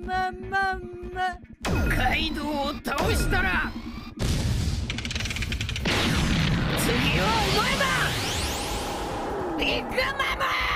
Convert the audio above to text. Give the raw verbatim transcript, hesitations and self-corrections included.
ままま。 カイドウを倒したら次はお前だ、ビッグマム。